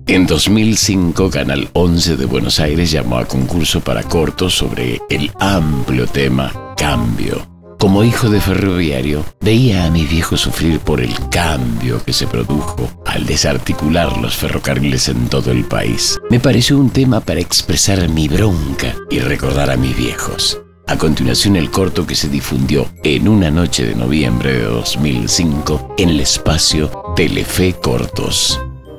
En 2005, Canal 11 de Buenos Aires llamó a concurso para cortos sobre el amplio tema Cambio. Como hijo de ferroviario, veía a mi viejo sufrir por el cambio que se produjo al desarticular los ferrocarriles en todo el país. Me pareció un tema para expresar mi bronca y recordar a mis viejos. A continuación, el corto que se difundió en una noche de noviembre de 2005 en el espacio Telefe Cortos.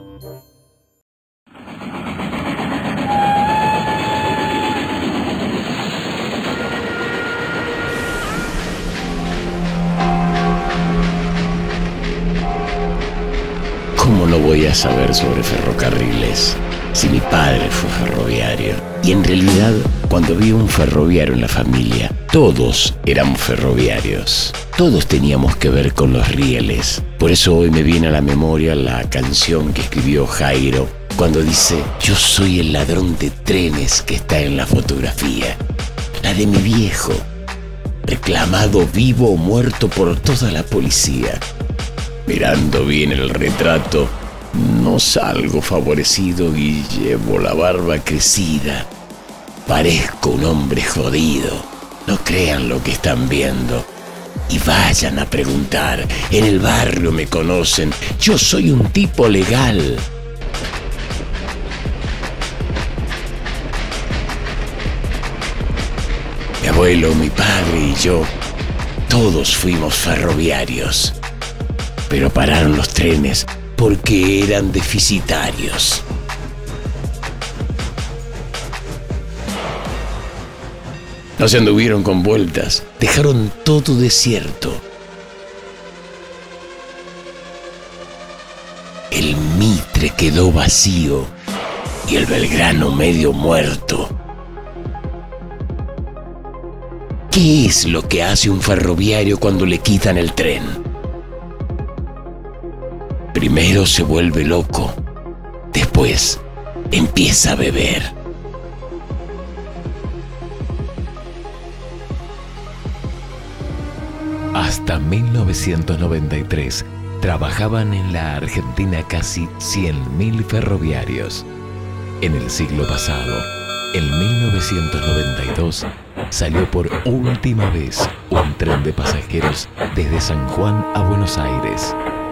¿Cómo no voy a saber sobre ferrocarriles si mi padre fue ferroviario? Y en realidad, cuando vi un ferroviario en la familia, todos éramos ferroviarios. Todos teníamos que ver con los rieles. Por eso hoy me viene a la memoria la canción que escribió Jairo cuando dice: yo soy el ladrón de trenes que está en la fotografía. La de mi viejo, reclamado vivo o muerto por toda la policía. Mirando bien el retrato, no salgo favorecido y llevo la barba crecida. Parezco un hombre jodido. No crean lo que están viendo. Y vayan a preguntar. En el barrio me conocen. Yo soy un tipo legal. Mi abuelo, mi padre y yo, todos fuimos ferroviarios. Pero pararon los trenes porque eran deficitarios. No se anduvieron con vueltas, dejaron todo desierto. El Mitre quedó vacío y el Belgrano medio muerto. ¿Qué es lo que hace un ferroviario cuando le quitan el tren? Primero se vuelve loco, después empieza a beber. Hasta 1993 trabajaban en la Argentina casi 100.000 ferroviarios. En el siglo pasado, en 1992, salió por última vez un tren de pasajeros desde San Juan a Buenos Aires.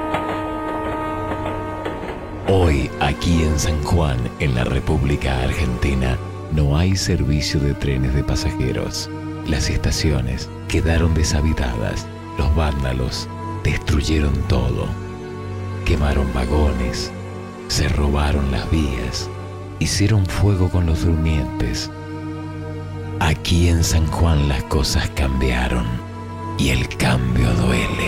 Hoy, aquí en San Juan, en la República Argentina, no hay servicio de trenes de pasajeros. Las estaciones quedaron deshabitadas. Los vándalos destruyeron todo. Quemaron vagones, se robaron las vías, hicieron fuego con los durmientes. Aquí en San Juan las cosas cambiaron y el cambio duele.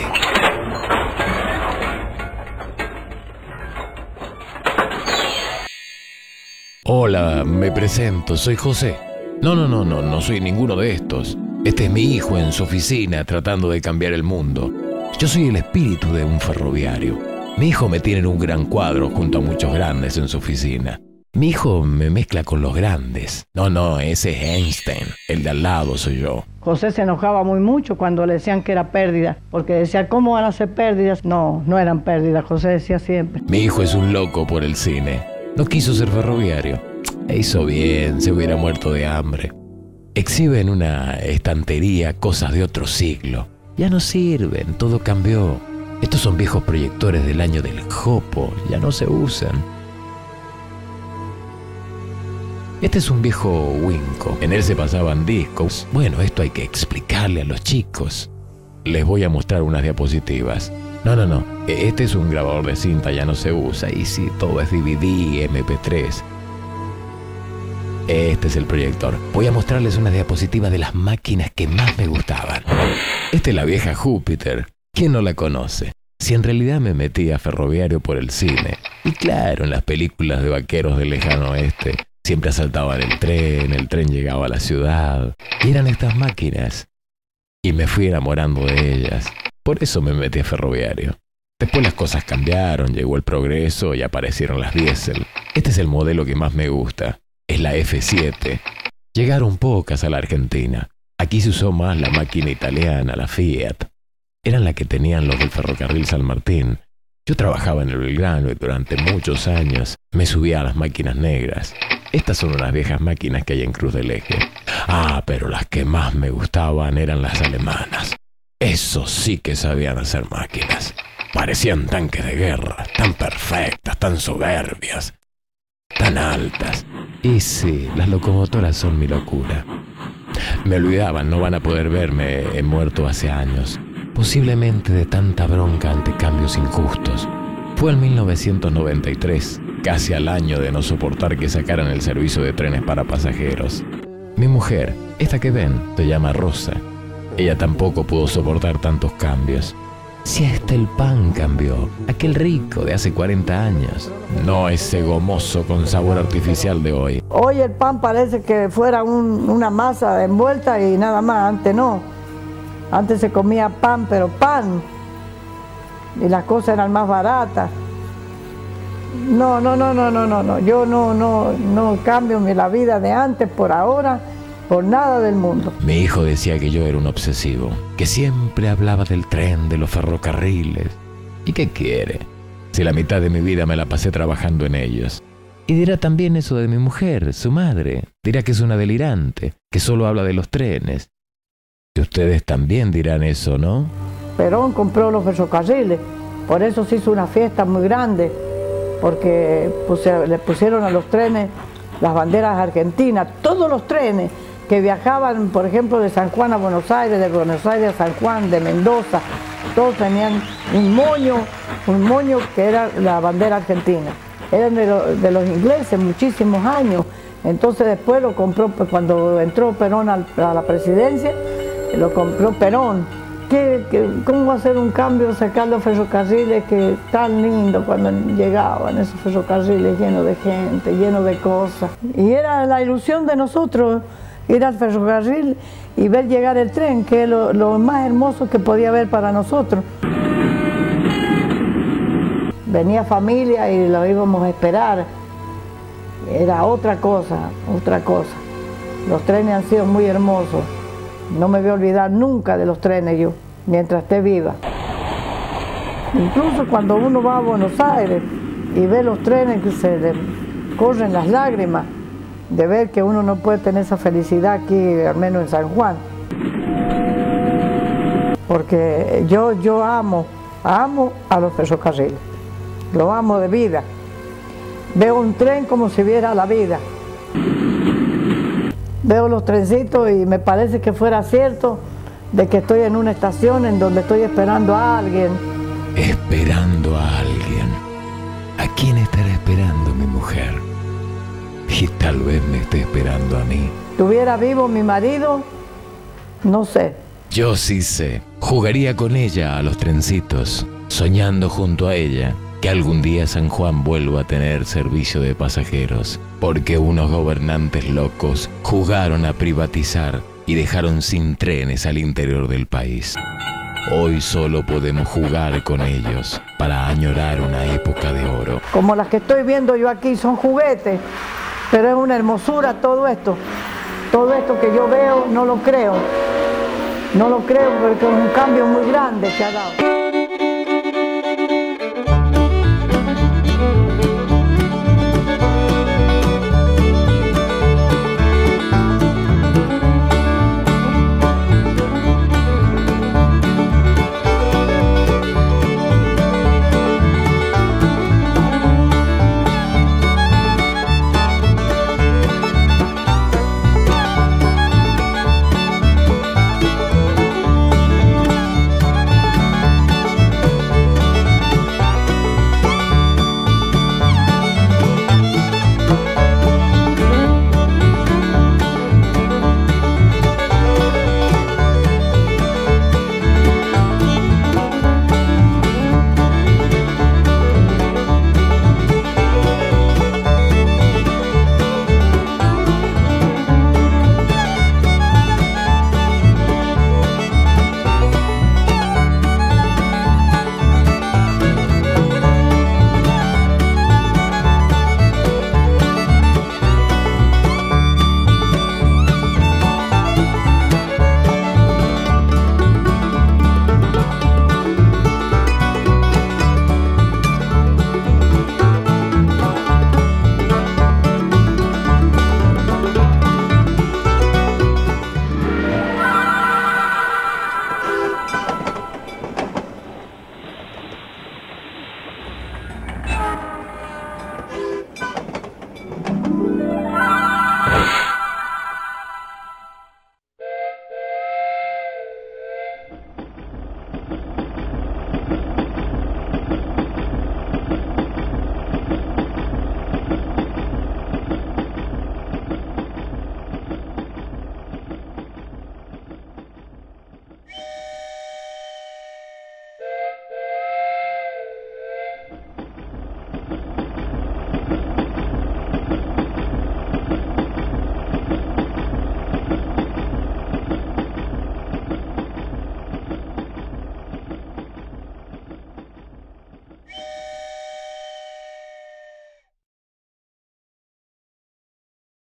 Hola, me presento, soy José. No soy ninguno de estos. Este es mi hijo en su oficina tratando de cambiar el mundo. Yo soy el espíritu de un ferroviario. Mi hijo me tiene en un gran cuadro junto a muchos grandes en su oficina. Mi hijo me mezcla con los grandes. No, ese es Einstein. El de al lado soy yo. José se enojaba mucho cuando le decían que era pérdida, porque decía, ¿cómo van a ser pérdidas? No eran pérdidas, José decía siempre. Mi hijo es un loco por el cine. No quiso ser ferroviario. Hizo bien, se hubiera muerto de hambre. Exhibe en una estantería cosas de otro siglo. Ya no sirven, todo cambió. Estos son viejos proyectores del año del Jopo, ya no se usan. Este es un viejo Winco, en él se pasaban discos. Bueno, esto hay que explicarle a los chicos. Les voy a mostrar unas diapositivas. No, este es un grabador de cinta, ya no se usa. Y sí, todo es DVD, MP3. Este es el proyector. Voy a mostrarles unas diapositivas de las máquinas que más me gustaban. Esta es la vieja Júpiter. ¿Quién no la conoce? Si en realidad me metí a ferroviario por el cine. Y claro, en las películas de vaqueros del lejano oeste, siempre asaltaban el tren llegaba a la ciudad. Y eran estas máquinas. Y me fui enamorando de ellas. Por eso me metí a ferroviario. Después las cosas cambiaron, llegó el progreso y aparecieron las diésel. Este es el modelo que más me gusta. Es la F7. Llegaron pocas a la Argentina. Aquí se usó más la máquina italiana, la Fiat. Eran la que tenían los del ferrocarril San Martín. Yo trabajaba en el Belgrano y durante muchos años me subía a las máquinas negras. Estas son unas viejas máquinas que hay en Cruz del Eje. Ah, pero las que más me gustaban eran las alemanas. Esos sí que sabían hacer máquinas. Parecían tanques de guerra, tan perfectas, tan soberbias, tan altas. Y sí, las locomotoras son mi locura. Me olvidaban, no van a poder verme, he muerto hace años. Posiblemente de tanta bronca ante cambios injustos. Fue en 1993, casi al año de no soportar que sacaran el servicio de trenes para pasajeros. Mi mujer, esta que ven, se llama Rosa. Ella tampoco pudo soportar tantos cambios. Si hasta el pan cambió, aquel rico de hace 40 años, no ese gomoso con sabor artificial de hoy. Hoy el pan parece que fuera una masa envuelta y nada más, antes no. Antes se comía pan, pero pan, y las cosas eran más baratas. No, yo no cambio la vida de antes por ahora, por nada del mundo. Mi hijo decía que yo era un obsesivo, que siempre hablaba del tren, de los ferrocarriles. ¿Y qué quiere? Si la mitad de mi vida me la pasé trabajando en ellos. Y dirá también eso de mi mujer, su madre. Dirá que es una delirante, que solo habla de los trenes. Y ustedes también dirán eso, ¿no? Perón compró los ferrocarriles, por eso se hizo una fiesta muy grande, porque le pusieron a los trenes las banderas argentinas. Todos los trenes que viajaban, por ejemplo, de San Juan a Buenos Aires, de Buenos Aires a San Juan, de Mendoza, todos tenían un moño que era la bandera argentina. Eran de los ingleses muchísimos años. Entonces después lo compró, cuando entró Perón a la presidencia, lo compró Perón. ¿Cómo va a ser un cambio sacar los ferrocarriles que tan lindo cuando llegaban esos ferrocarriles llenos de gente, llenos de cosas? Y era la ilusión de nosotros ir al ferrocarril y ver llegar el tren, que es lo más hermoso que podía haber para nosotros. Venía familia y lo íbamos a esperar. Era otra cosa, otra cosa. Los trenes han sido muy hermosos. No me voy a olvidar nunca de los trenes yo, mientras esté viva. Incluso cuando uno va a Buenos Aires y ve los trenes, que se le corren las lágrimas de ver que uno no puede tener esa felicidad aquí, al menos en San Juan. Porque yo amo a los ferrocarriles. Lo amo de vida. Veo un tren como si viera la vida. Veo los trencitos y me parece que fuera cierto de que estoy en una estación en donde estoy esperando a alguien. Esperando a alguien. ¿A quién estará esperando mi mujer? Y tal vez me esté esperando a mí. ¿Estuviera vivo mi marido? No sé. Yo sí sé. Jugaría con ella a los trencitos, soñando junto a ella que algún día San Juan vuelva a tener servicio de pasajeros, porque unos gobernantes locos jugaron a privatizar y dejaron sin trenes al interior del país. Hoy solo podemos jugar con ellos para añorar una época de oro. Como las que estoy viendo yo aquí son juguetes, pero es una hermosura todo esto. Todo esto que yo veo no lo creo. No lo creo porque es un cambio muy grande que ha dado.